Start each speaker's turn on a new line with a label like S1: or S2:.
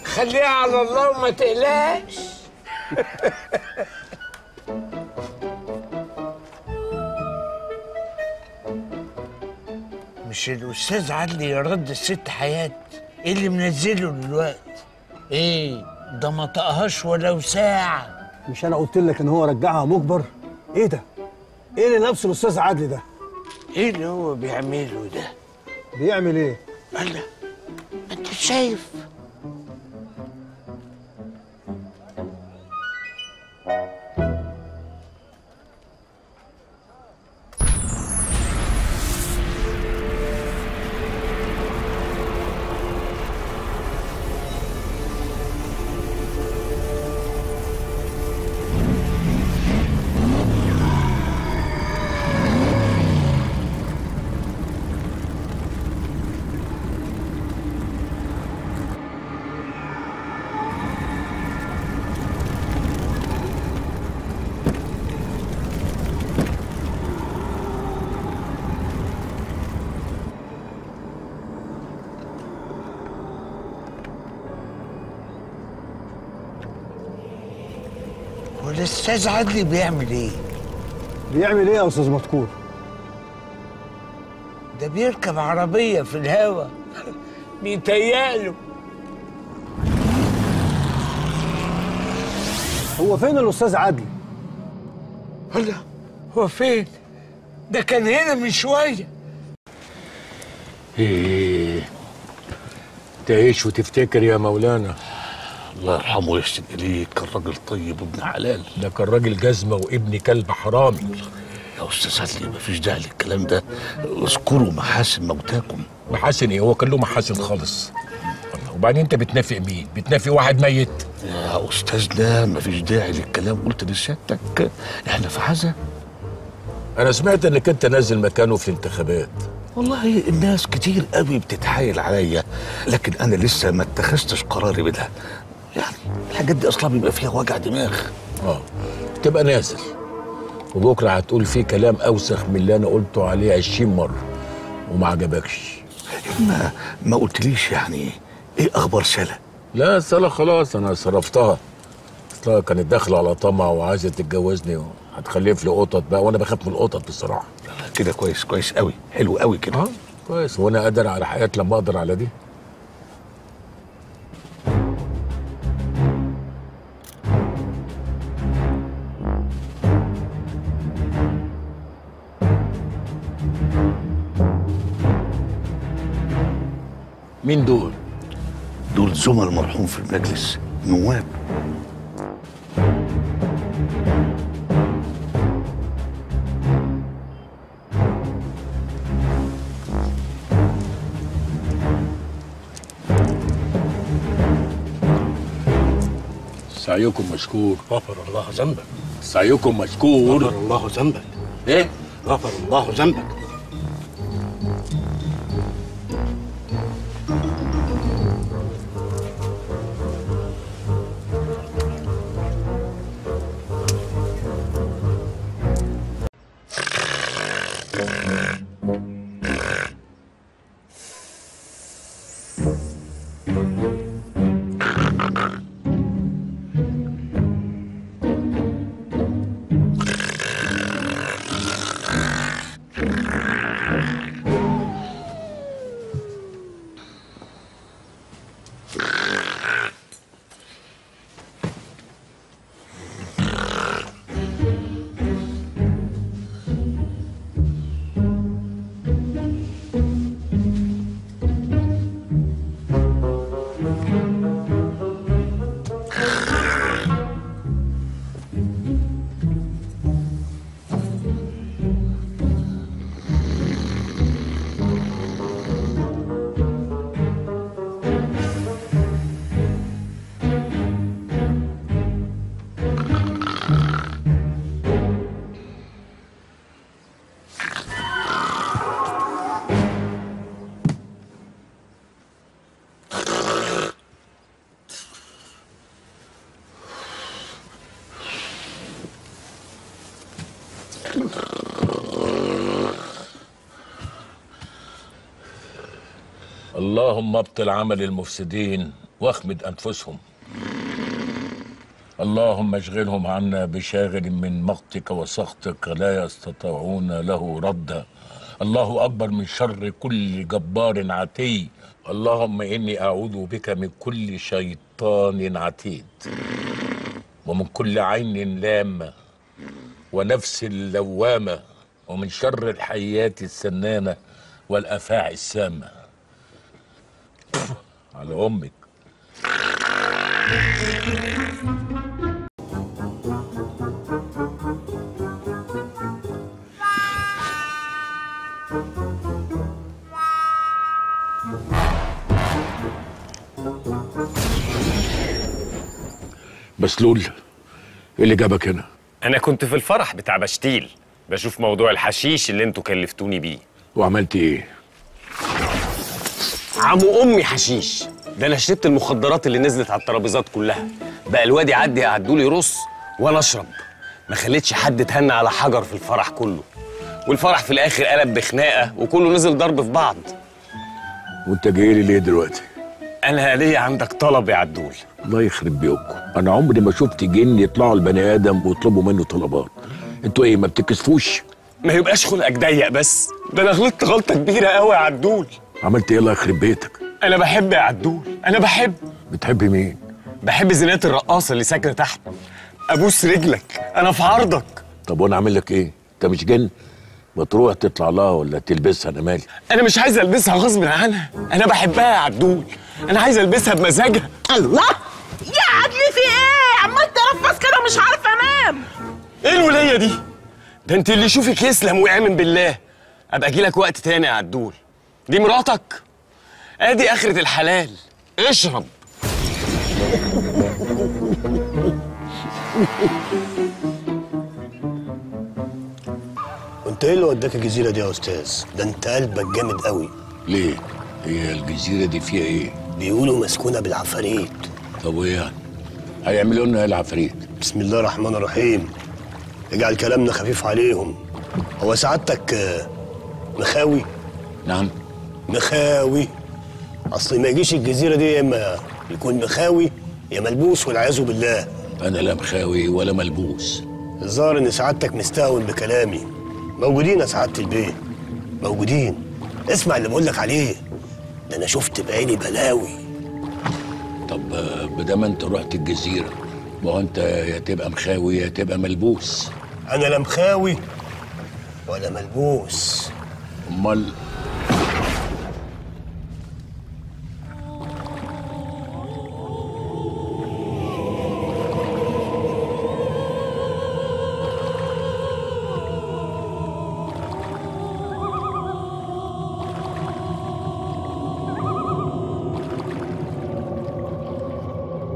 S1: خليها على الله وما تقلقش. مش الأستاذ عدلي يرد الست حياة؟ إيه اللي منزله دلوقتي؟ إيه ده ما طقهاش ولو ساعة.
S2: مش أنا قلت لك إن هو رجعها مجبر؟ إيه ده؟ إيه اللي لابسه الأستاذ عدلي ده؟
S1: إيه اللي هو بيعمله ده؟
S2: بيعمل إيه؟
S1: الله، أنت شايف؟ والأستاذ عدلي بيعمل إيه؟
S2: بيعمل إيه يا أستاذ مذكور؟
S1: ده بيركب عربية في الهوا. بيتهيأله.
S2: هو فين الأستاذ عدلي؟
S1: الله، هو فين؟ ده كان هنا من شوية.
S3: ايه تعيش وتفتكر يا مولانا.
S4: الله يرحمه ويحسن اليك، كان راجل طيب وابن حلال.
S3: ده كان راجل جزمه وابن كلب حرامي.
S4: يا استاذ عدلي مفيش داعي للكلام ده، اذكروا محاسن موتاكم.
S3: محاسن ايه؟ هو كان له محاسن خالص. وبعدين انت بتنافق مين؟ بتنافق واحد ميت؟
S4: يا استاذنا مفيش داعي للكلام، قلت لسيادتك احنا في حزه.
S3: انا سمعت انك انت نازل مكانه في الانتخابات.
S4: والله الناس كتير قوي بتتحايل عليا، لكن انا لسه ما اتخذتش قراري منها. يعني الحاجات دي اصلا بيبقى فيها وجع دماغ.
S3: تبقى نازل وبكره هتقول فيه كلام اوسخ من اللي انا قلته عليه 20 مره وما عجبكش.
S4: ما قلتليش يعني ايه اخبار سلا؟
S3: لا سلا خلاص انا صرفتها. اصلها كانت داخله على طمع وعايزه تتجوزني وهتخلف لي قطط بقى، وانا بخاف من القطط بصراحه.
S4: كده كويس، كويس قوي، حلو قوي كده.
S3: كويس. وانا قادر على حياه لما اقدر على دي. مين دول؟
S4: دول زملاء المرحوم في المجلس، نواب.
S3: سعيكم مشكور.
S5: غفر الله ذنبك.
S3: سعيكم مشكور.
S5: غفر الله ذنبك.
S3: ايه؟
S5: غفر الله ذنبك.
S3: اللهم ابطل عمل المفسدين واخمد أنفسهم. اللهم اشغلهم عنا بشاغل من مقتك وسخطك لا يستطيعون له ردا. الله أكبر من شر كل جبار عتي. اللهم إني أعوذ بك من كل شيطان عتيد ومن كل عين لامة ونفس لوامة ومن شر الحيات السنانة والأفاعي السامة. على أمك. بسلول، ايه اللي جابك هنا؟
S6: أنا كنت في الفرح بتاع بشتيل بشوف موضوع الحشيش اللي انتوا كلفتوني بيه.
S3: وعملت ايه؟
S6: عمو أمي حشيش، ده أنا شربت المخدرات اللي نزلت على الترابيزات كلها. بقى الواد يعدي يعدولي رص وأنا أشرب. ما خليتش حد اتهنى على حجر في الفرح كله. والفرح في الآخر قلب بخناقة وكله نزل ضرب في بعض.
S3: وانت جاي لي ليه دلوقتي؟
S6: أنا ليا عندك طلب يا عدول.
S3: الله يخرب بيوكم، انا عمري ما شفت جن يطلعوا البني ادم ويطلبوا منه طلبات. انتوا ايه ما بتكسفوش؟
S6: ما يبقاش خلقك ضيق بس، ده أنا غلطت غلطة كبيرة قوي يا عدول.
S3: عملت ايه الله يخرب بيتك؟
S6: أنا بحب يا عدول، أنا بحب.
S3: بتحب مين؟
S6: بحب زينات الرقاصة اللي ساكنة تحت. أبوس رجلك، أنا في عرضك.
S3: طب وانا اعمل لك ايه؟ انت مش جن؟ ما تروح تطلع لها ولا تلبسها، انا مالي.
S6: أنا مش عايز ألبسها غصب عنها، أنا بحبها يا عدول، أنا عايز ألبسها بمزاجها.
S7: الله يا عدلي، في ايه؟ عمال ترفس كده مش عارفه انام.
S6: إيه الولية دي؟ ده أنت اللي يشوفك يسلم ويعمل بالله. أبقى أجيلك وقت تاني يا عدول. دي مراتك؟ آدي آخرة الحلال، اشرب.
S5: وانت ايه اللي وداك الجزيره دي يا استاذ؟ ده انت قلبك جامد قوي.
S3: ليه؟ هي الجزيره دي فيها ايه؟
S5: بيقولوا مسكونه بالعفاريت.
S3: طب وايه يعني؟ هيعملوا لنا ايه العفاريت؟
S5: بسم الله الرحمن الرحيم. اجعل كلامنا خفيف عليهم. هو سعادتك مخاوي؟
S3: نعم
S5: مخاوي. اصل ما يجيش الجزيره دي يا اما يكون مخاوي يا ملبوس والعياذ بالله.
S3: انا لا مخاوي ولا ملبوس.
S5: الظاهر ان سعادتك مستهون بكلامي. موجودين يا سعاده البيه، موجودين. اسمع اللي بقولك عليه، ده انا شفت بعيني بلاوي.
S3: طب بدام انت رحت الجزيره، ما هو انت يا تبقى مخاوي يا تبقى ملبوس.
S5: انا لا مخاوي ولا ملبوس.
S3: امال